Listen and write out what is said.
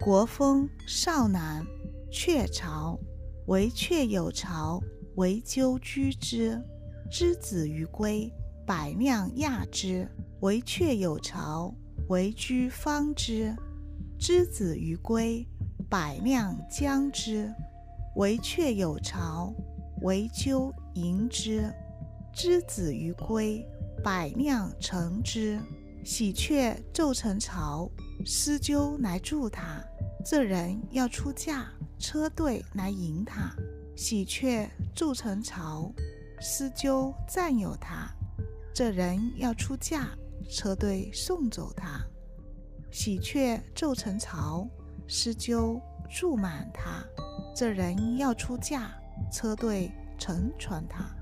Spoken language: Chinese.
国风少南，鹊巢。惟鹊有巢，惟鸠居之。之子于归，百酿亚之。惟鹊有巢，惟居方之。之子于归，百酿将之。惟鹊有巢，惟鸠迎之。之子于归，百酿成之。喜鹊骤成巢，司鸠来助他。这人要出嫁，车队来迎他。喜鹊筑成巢，司鸠占有他。这人要出嫁，车队送走他。喜鹊骤成巢，司鸠住满他。这人要出嫁，车队乘船他。